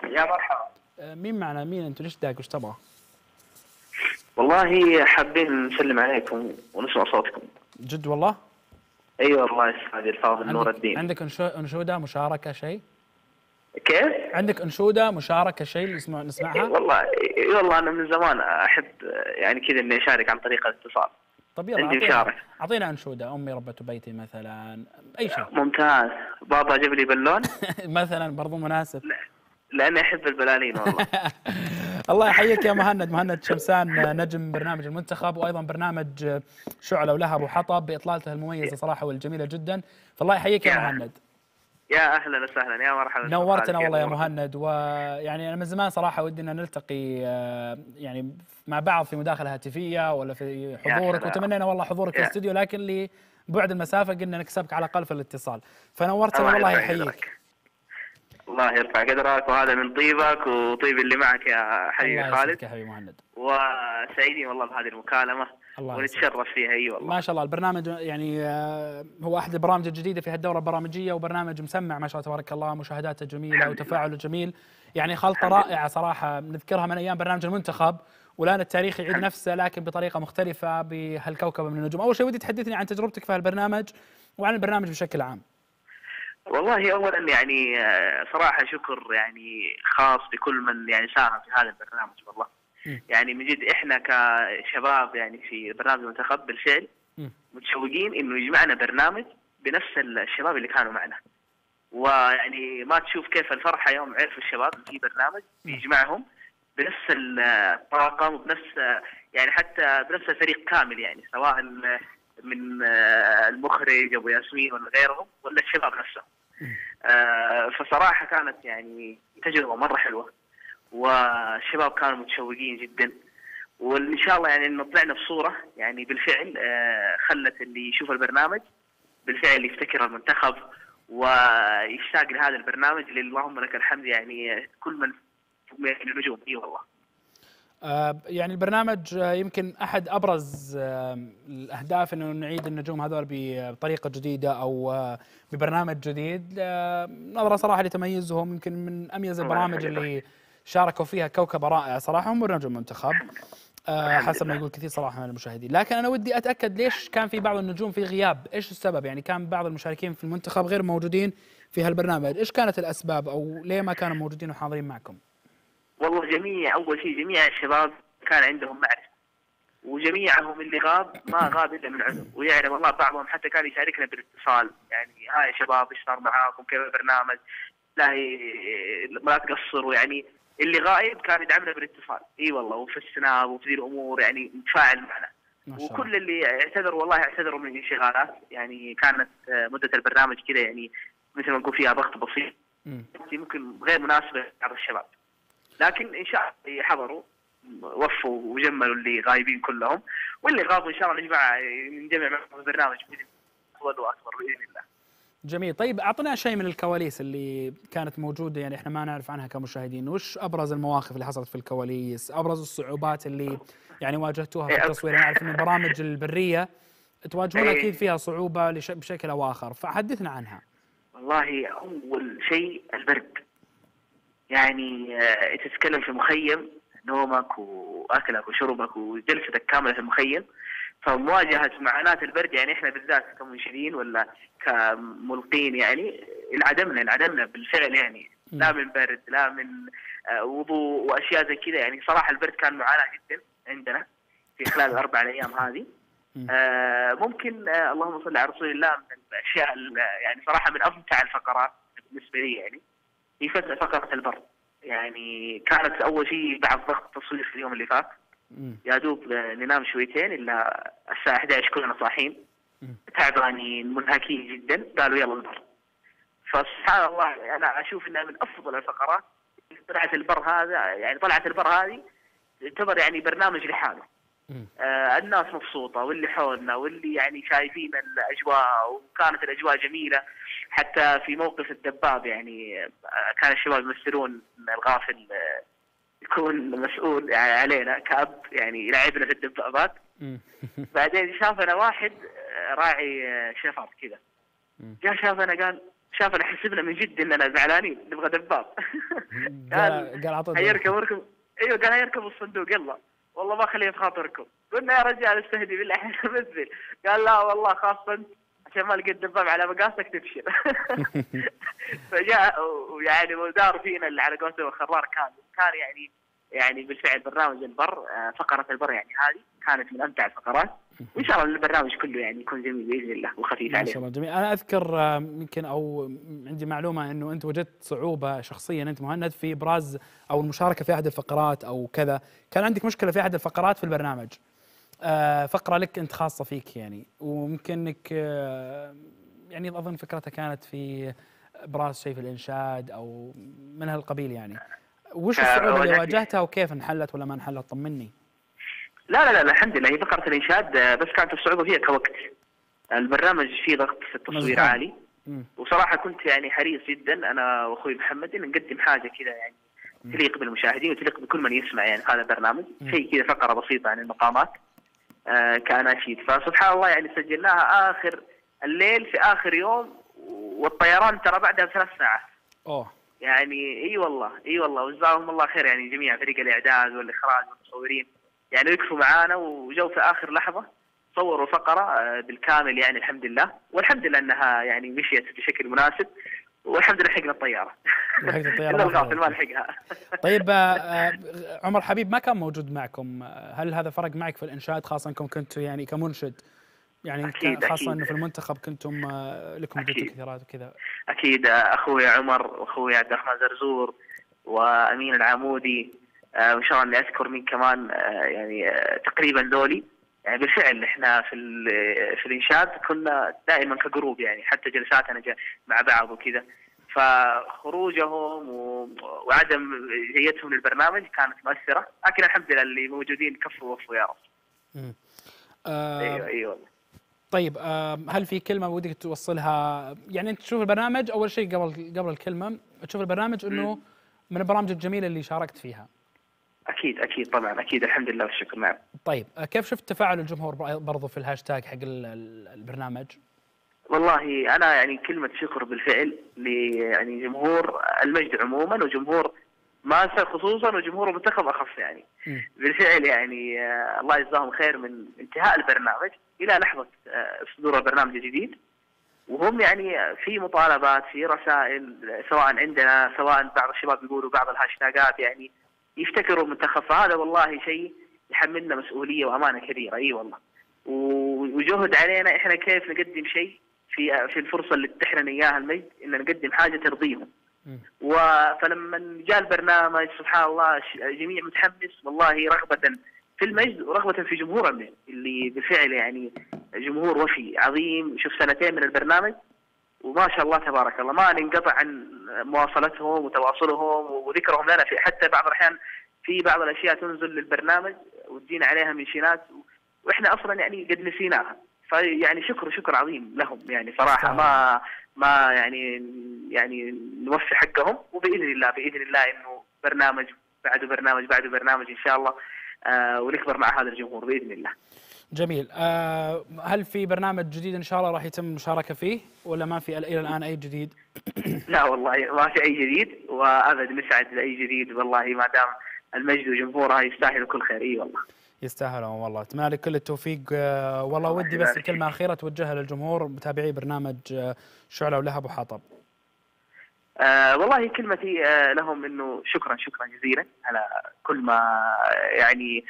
يا مرحبا. مين معنا؟ مين انتوا؟ ليش داق؟ وش تبغى؟ والله حابين نسلم عليكم ونسمع صوتكم. جد والله؟ ايوه والله استاذ الفاضل نور الدين. عندك انشوده مشاركه شيء؟ كيف؟ عندك انشوده مشاركه شيء نسمعها؟ والله انا من زمان احب يعني كذا اني اشارك عن طريق الاتصال. طب يلا اعطينا انشوده. امي ربة بيتي مثلا، اي شيء. ممتاز. بابا جاب لي بالون مثلا برضو مناسب. لاني احب البلالين والله. الله يحييك يا مهند شمسان، نجم برنامج المنتخب وايضا برنامج شعلة ولهب وحطب باطلالته المميزه صراحه والجميله جدا، فالله يحييك يا مهند. يا اهلا وسهلا، يا مرحبا. نورتنا والله يا مهند. ويعني انا من زمان صراحه ودي ان نلتقي يعني مع بعض في مداخله هاتفية ولا في حضورك، وتمنينا والله حضورك في الاستوديو، لكن لبعد المسافه قلنا نكسبك على الاقل في الاتصال، فنورتنا والله يحييك. الله يرفع قدرك، وهذا من طيبك وطيب اللي معك يا حبيبي خالد. الله يسعدك يا حبيبي مهند. وسعيدين والله بهذه المكالمة ونتشرف فيها. اي والله ما شاء الله. البرنامج يعني هو احد البرامج الجديده في هالدوره البرامجيه، وبرنامج مسمع ما شاء الله تبارك الله، مشاهداته جميله وتفاعله جميل، يعني خلطه رائعه صراحه نذكرها من ايام برنامج المنتخب، والان التاريخ يعيد نفسه لكن بطريقه مختلفه بهالكوكبه من النجوم. اول شيء ودي تحدثني عن تجربتك في هالبرنامج وعن البرنامج بشكل عام. والله اولا يعني صراحه شكر يعني خاص بكل من يعني ساهم في هذا البرنامج والله. يعني من جد احنا كشباب يعني في برنامج المنتخب بالفعل متشوقين انه يجمعنا برنامج بنفس الشباب اللي كانوا معنا، ويعني ما تشوف كيف الفرحه يوم عرفوا الشباب في برنامج بيجمعهم بنفس الطاقم وبنفس يعني حتى بنفس الفريق كامل، يعني سواء من المخرج ابو ياسمين ولا غيرهم ولا الشباب نفسهم. فصراحه كانت يعني تجربه مره حلوه، والشباب كانوا متشوقين جدا، وان شاء الله يعني انه طلعنا بصوره يعني بالفعل خلت اللي يشوف البرنامج بالفعل يفتكر المنتخب ويشتاق لهذا البرنامج اللي اللهم لك الحمد يعني كل من النجوم. اي والله. يعني البرنامج يمكن احد ابرز الاهداف انه نعيد النجوم هذول بطريقه جديده او ببرنامج جديد، نظرا صراحه لتميزهم. يمكن من اميز البرامج اللي شاركوا فيها كوكبه رائعه صراحه هم برنامج المنتخب، حسب ما يقول كثير صراحه من المشاهدين. لكن انا ودي اتاكد ليش كان في بعض النجوم في غياب؟ ايش السبب؟ يعني كان بعض المشاركين في المنتخب غير موجودين في هالبرنامج، ايش كانت الاسباب او ليه ما كانوا موجودين وحاضرين معكم؟ والله أول شيء جميع الشباب كان عندهم معرفة، وجميعهم اللي غاب ما غاب إلا من عذر، ويعلم الله بعضهم حتى كان يشاركنا بالاتصال، يعني هاي شباب ايش صار معاكم؟ كيف البرنامج؟ لا تقصروا، يعني اللي غايب كان يدعمنا بالاتصال. اي والله، وفي السناب وفي ذي الامور يعني متفاعل معنا. وكل اللي اعتذروا والله اعتذروا من الانشغالات، يعني كانت مدة البرنامج كذا يعني مثل ما نقول فيها ضغط بسيط ممكن غير مناسبة لبعض الشباب، لكن ان شاء الله حضروا وفوا وجملوا اللي غايبين كلهم، واللي غابوا ان شاء الله نجمع معهم البرنامج باذن الله واكبر باذن الله. جميل. طيب اعطنا شيء من الكواليس اللي كانت موجوده، يعني احنا ما نعرف عنها كمشاهدين. وش ابرز المواقف اللي حصلت في الكواليس؟ ابرز الصعوبات اللي يعني واجهتوها في التصوير؟ انا اعرف ان البرامج البريه تواجهون اكيد فيها صعوبه بشكل او اخر، فحدثنا عنها. والله اول شيء البرد، يعني تتكلم في مخيم، نومك واكلك وشربك وجلستك كامله في المخيم، فمواجهه معاناه البرد يعني احنا بالذات كمنشدين ولا كملقين يعني انعدمنا بالفعل، يعني لا من برد لا من وضوء واشياء زي كذا. يعني صراحه البرد كان معاناه جدا عندنا في خلال الاربع ايام هذه. ممكن اللهم صل على رسول الله، من الاشياء يعني صراحه من امتع الفقرات بالنسبه لي يعني هي فقره البرد. يعني كانت اول شيء بعد ضغط التصوير في اليوم اللي فات، يا دوب ننام شويتين الا الساعه 11 كلنا صاحيين تعبانين منهكين جدا، قالوا يلا البر. فسبحان الله انا اشوف انها من افضل الفقرات. طلعت البر هذا يعني طلعت البر هذه تعتبر يعني برنامج لحاله. الناس مبسوطه واللي حولنا واللي يعني شايفين الاجواء، وكانت الاجواء جميله. حتى في موقف الدباب يعني كان الشباب يمثلون ان الغافل يكون مسؤول يعني علينا كأب، يعني يلعبنا في الدبابات. بعدين شافنا واحد راعي شفر كذا، جاء شافنا قال شاف انا حسبنا من جد اننا زعلانين نبغى دباب. قال اعطوه هيركب اركب. ايوه قال هيركب الصندوق يلا، والله ما خليه بخاطركم. قلنا يا رجال استهدي بالله احنا بنزل. قال لا والله خاصة انت عشان ما لقيت دباب على مقاسك تبشر. فجاء ويعني ودار فينا اللي على قولته الخرار. كان يعني بالفعل برنامج البر، فقرة البر يعني هذه كانت من امتع الفقرات، وان شاء الله البرنامج كله يعني يكون جميل باذن الله وخفيف عليه. ما شاء الله جميل. انا اذكر يمكن او عندي معلومه انه انت وجدت صعوبه شخصيا انت مهند في ابراز او المشاركه في احد الفقرات او كذا، كان عندك مشكله في احد الفقرات في البرنامج، فقره لك انت خاصه فيك يعني، ويمكن انك يعني اظن فكرتها كانت في ابراز شيء في الانشاد او من هالقبيل يعني. وش الصعوبه اللي واجهتها وكيف انحلت ولا ما انحلت؟ طمني. لا الحمد لله، هي فقرة الإنشاد بس كانت الصعوبة فيها كوقت. البرنامج فيه ضغط في التصوير عالي، وصراحة كنت يعني حريص جدا أنا وأخوي محمد إن نقدم حاجة كذا يعني تليق بالمشاهدين وتليق بكل من يسمع يعني هذا البرنامج، شيء كذا فقرة بسيطة عن المقامات كأناشيد. فسبحان الله يعني سجلناها آخر الليل في آخر يوم، والطيران ترى بعدها ب3 ساعات. يعني اي والله وجزاهم الله خير يعني جميع فريق الإعداد والإخراج والمصورين، يعني وقفوا معانا وجو في آخر لحظة صوروا فقرة بالكامل يعني الحمد لله، والحمد لله أنها يعني مشيت بشكل مناسب، والحمد لله لحقنا الطيارة. لحقنا الطيارة. إلا الغافل ما لحقها. طيب عمر حبيب ما كان موجود معكم، هل هذا فرق معك في الإنشاد خاصة أنكم كنتوا يعني كمنشد يعني خاصة أنه في المنتخب كنتم لكم جدة كثيرات وكذا؟ أكيد أخوي عمر وأخوي عبد الرحمن زرزور وأمين العمودي وإن شاء الله اللي أذكر مين كمان يعني تقريبا ذولي يعني بالفعل إحنا في الإنشاد كنا دائما كجروب يعني، حتى جلساتنا مع بعض وكذا. فخروجهم وعدم جيتهم للبرنامج كانت مؤثرة، لكن الحمد لله اللي موجودين كفوا ووفوا يا رب. أيوة. طيب هل في كلمة ودك توصلها؟ يعني أنت تشوف البرنامج أول شيء قبل الكلمة تشوف البرنامج إنه من البرامج الجميلة اللي شاركت فيها. أكيد طبعا أكيد الحمد لله والشكر. نعم. طيب كيف شفت تفاعل الجمهور برضو في الهاشتاج حق البرنامج؟ والله أنا يعني كلمة شكر بالفعل يعني جمهور المجد عموما وجمهور ماسة خصوصا وجمهور المنتخب أخص يعني. بالفعل يعني الله يجزاهم خير من انتهاء البرنامج إلى لحظة صدور البرنامج الجديد، وهم يعني في مطالبات في رسائل سواء عندنا سواء بعض الشباب يقولوا بعض الهاشتاجات يعني يفتكروا المنتخب، فهذا والله شيء يحملنا مسؤولية وأمانة كبيرة. أي والله وجهد علينا إحنا كيف نقدم شيء في الفرصة اللي تحرنا إياها المجد إن نقدم حاجة ترضيهم. فلما جاء البرنامج سبحان الله جميع متحمس والله رغبة في المجد ورغبة في جمهور المجد اللي بالفعل يعني جمهور وفي عظيم. شوف 2 من البرنامج وما شاء الله تبارك الله ما ننقطع عن مواصلتهم وتواصلهم وذكرهم لنا في حتى بعض الأحيان في بعض الأشياء تنزل للبرنامج وتجينا عليها منشنات وإحنا أصلا يعني قد نسيناها. فيعني شكر عظيم لهم يعني صراحة ما يعني نوفي حقهم، وبإذن الله إنه برنامج بعده برنامج إن شاء الله ونكبر مع هذا الجمهور بإذن الله. جميل. هل في برنامج جديد إن شاء الله راح يتم المشاركة فيه ولا ما في إلى الآن أي جديد؟ لا والله ما في أي جديد، وأبد نسعد لأي جديد والله ما دام المجد وجمهوره يستاهلوا كل خير. إي والله يستاهلون والله. أتمنى لك كل التوفيق. والله ودي بس كلمة أخيرة توجهها للجمهور متابعي برنامج شعلة ولهب وحطب. والله كلمتي لهم إنه شكرا جزيلا على كل ما يعني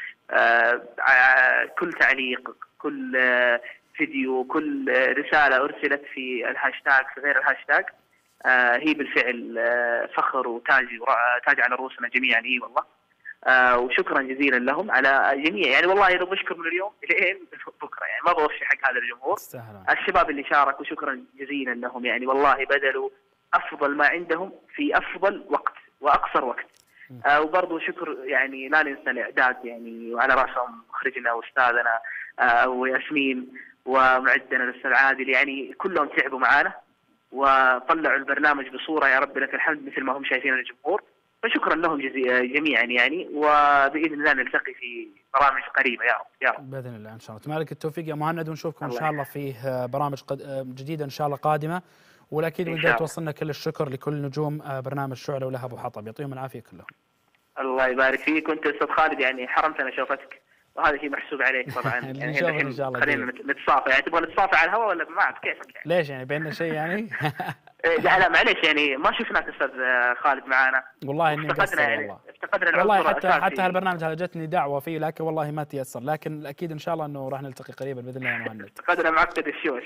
كل تعليق كل فيديو كل رسالة أرسلت في الهاشتاج في غير الهاشتاج هي بالفعل فخر وتاج على رؤوسنا جميعا. إيه والله وشكرا جزيلا لهم على جميع يعني والله لو بشكر من اليوم لين بكرة يعني ما بوفي حق هذا الجمهور الشباب اللي شاركوا. شكرا جزيلا لهم يعني والله بذلوا أفضل ما عندهم في أفضل وقت وأقصر وقت. وبرضه شكر يعني لا ننسى الإعداد يعني وعلى رأسهم مخرجنا وأستاذنا وياسمين ومعدنا الأستاذ عادل يعني كلهم تعبوا معانا وطلعوا البرنامج بصورة يا رب لك الحمد مثل ما هم شايفين الجمهور. فشكرا لهم جميعا يعني، وبإذن الله نلتقي في برامج قريبة يا رب. بإذن الله إن شاء الله. أتمنى لك التوفيق يا مهند ونشوفكم إن شاء الله في برامج جديدة إن شاء الله قادمة. والاكيد إن شاء ودي الله. توصلنا كل الشكر لكل نجوم برنامج شعلة ولهب وحطب، يعطيهم العافيه كلهم. الله يبارك فيك. وانت استاذ خالد يعني حرمتنا شوفتك، وهذا شيء محسوب عليك طبعا. اللي يعني نشوفه الحين إن شاء الله خلينا قريب. نتصافى، يعني تبغى نتصافى على الهواء ولا ما أعرف كيفك يعني؟ ليش يعني بيننا شيء يعني؟ لا معليش، يعني ما شفناك استاذ خالد معانا. والله اني مقصر والله. افتقدنا والله العنصر حتى الأساسي. هالبرنامج هذا جتني دعوه فيه، لكن والله ما تيسر، لكن اكيد ان شاء الله انه راح نلتقي قريبا باذن الله يا مهند. افتقدنا معقد الشوش.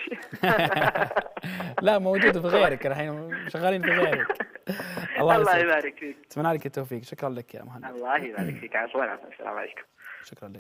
لا موجود في غيرك الحين، شغالين في غيرك. الله الله يسعدك. يبارك فيك. اتمنى لك التوفيق، شكرا لك يا مهند. الله يبارك فيك. عفوا، السلام عليكم. شكرا لك.